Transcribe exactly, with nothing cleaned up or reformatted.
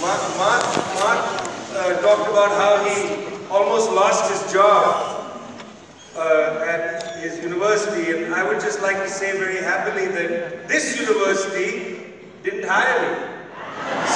Marc, Marc, Marc uh, talked about how he almost lost his job uh, at his university, and I would just like to say very happily that this university didn't hire me.